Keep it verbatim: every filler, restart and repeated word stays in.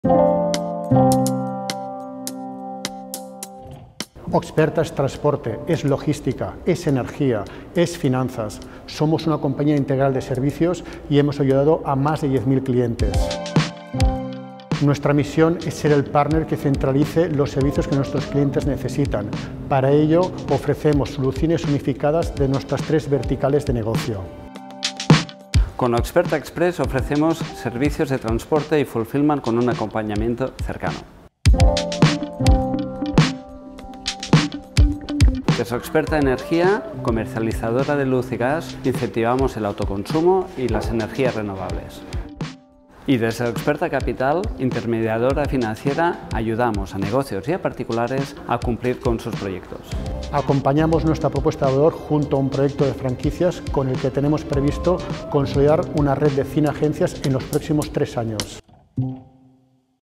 Oxperta es transporte, es logística, es energía, es finanzas. Somos una compañía integral de servicios y hemos ayudado a más de diez mil clientes. Nuestra misión es ser el partner que centralice los servicios que nuestros clientes necesitan. Para ello, ofrecemos soluciones unificadas de nuestras tres verticales de negocio. Con Oxperta Express ofrecemos servicios de transporte y fulfillment con un acompañamiento cercano. Desde Oxperta Energía, comercializadora de luz y gas, incentivamos el autoconsumo y las energías renovables. Y desde Oxperta Capital, intermediadora financiera, ayudamos a negocios y a particulares a cumplir con sus proyectos. Acompañamos nuestra propuesta de valor junto a un proyecto de franquicias con el que tenemos previsto consolidar una red de cien agencias en los próximos tres años.